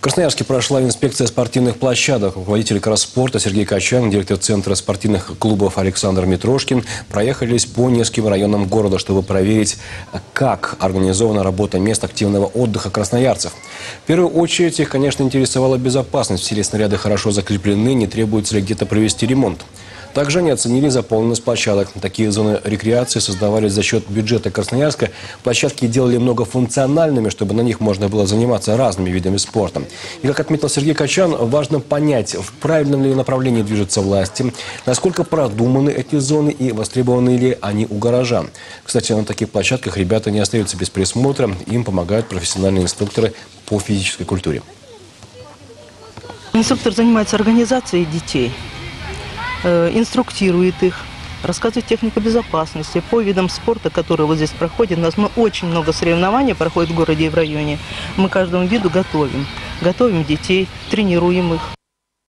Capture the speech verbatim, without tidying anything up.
Красноярске прошла инспекция спортивных площадок. Руководитель Кросспорта Сергей Качан, директор Центра спортивных клубов Александр Митрошкин проехались по нескольким районам города, чтобы проверить, как организована работа мест активного отдыха красноярцев. В первую очередь их, конечно, интересовала безопасность. Все ли снаряды хорошо закреплены, не требуется ли где-то провести ремонт. Также они оценили заполненность площадок. Такие зоны рекреации создавались за счет бюджета Красноярска. Площадки делали многофункциональными, чтобы на них можно было заниматься разными видами спорта. И, как отметил Сергей Качан, важно понять, в правильном ли направлении движутся власти, насколько продуманы эти зоны и востребованы ли они у горожан. Кстати, на таких площадках ребята не остаются без присмотра. Им помогают профессиональные инструкторы по физической культуре. Инструктор занимается организацией детей, инструктирует их, рассказывает технику безопасности по видам спорта, которые вот здесь проходят. У нас ну, очень много соревнований проходит в городе и в районе. Мы каждому виду готовим. Готовим детей, тренируем их.